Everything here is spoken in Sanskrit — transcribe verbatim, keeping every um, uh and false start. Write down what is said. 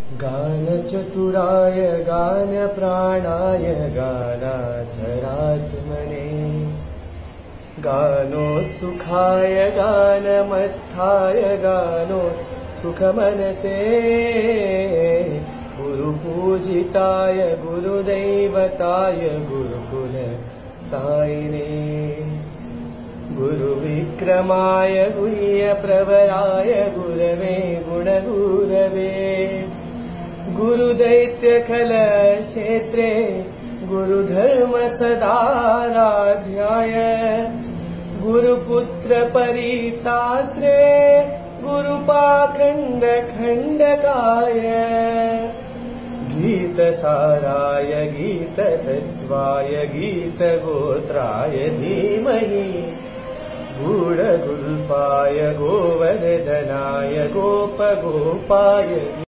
गानचतुराय गानप्राणाय गानाधरात्मने गानोत्सुखाय गानमत्थाय गानो सुखमनसे गुरुपूजिताय गुरुदैवताय गुरुकुलस्थायिने गुरुविक्रमाय गुह्यप्रवराय गुरवे गुणगुरवे गुरुदैत्यखलक्षेत्रे गुरुधर्मसदाराध्याय गुरुपुत्रपरितात्रे गुरुपाखण्डखण्डकाय गीतसाराय गीततत्त्वाय गीतगोत्राय धीमहि गूढगुल्फाय गोवर्धनाय गोपगोपाय